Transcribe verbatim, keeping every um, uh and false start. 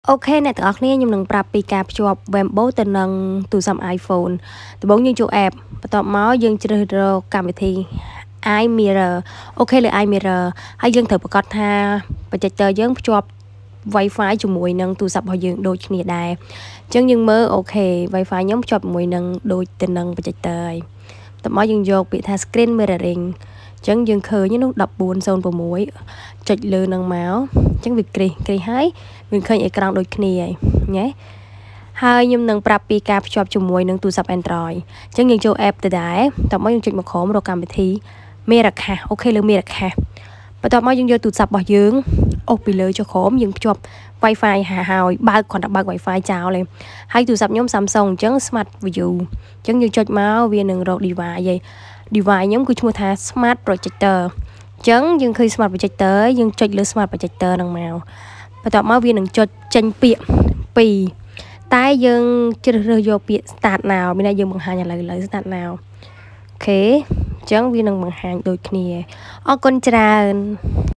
Ok nè tụiគ្នាខ្ញុំនឹងប្រាប់ពីការភ្ជាប់ Wanbo ទៅនឹងទូរស័ព្ទ iPhone ដំបូងយើងចូល app បន្ទាប់មកយើងជ្រើសរើសកម្មវិធី iMirror អូខេលើ iMirror ហើយយើងត្រូវប្រកាសថា projector យើងភ្ជាប់ Wi-Fi ជាមួយនឹងទូរស័ព្ទរបស់យើងដូចគ្នាដែរអញ្ចឹងយើងមើលអូខេ Wi-Fi ខ្ញុំភ្ជាប់ជាមួយនឹងដូចទៅនឹង projector ហើយបន្ទាប់មកយើងយកពាក្យថា screen mirroring អញ្ចឹងយើងឃើញនោះ một bốn không sáu ចុចលើនឹងមកអញ្ចឹងវាគ្រីគ្រីហើយវាឃើញអេក្រង់ដូចគ្នាហើយញ៉េហើយខ្ញុំនឹងប្រាប់ពីការភ្ជាប់ជាមួយនឹងទូរស័ព្ទ Android អញ្ចឹងយើងចូល app ទៅដែរបន្ទាប់មកយើងចុចមកក្រោមរកកម្មវិធី Miracast អូខេលើ Miracast បន្ទាប់មកយើងយកទូរស័ព្ទរបស់យើងអូសពីលើចុះក្រោមយើងភ្ជាប់ Wi-Fi ហើយបើកគ្រាន់តែបើក Wi-Fi ចោលទេហើយទូរស័ព្ទខ្ញុំ Samsung អញ្ចឹង Smart View អញ្ចឹងយើងចុចមកវានឹងរក device ហើយ device ខ្ញុំគឺឈ្មោះថា Smart Projector អញ្ចឹងយើងឃើញ Smart Projector យើងចុចលើ Smart Projector ហ្នឹងមកបន្ទាប់មកវានឹងចុចចេញពាក្យពីរតែយើងជ្រើសរើសយកពាក្យ start now មានន័យយើងបង្ហាញឥឡូវឥឡូវ start now អូខេអញ្ចឹងវានឹងបង្ហាញដូចគ្នាអរគុណច្រើន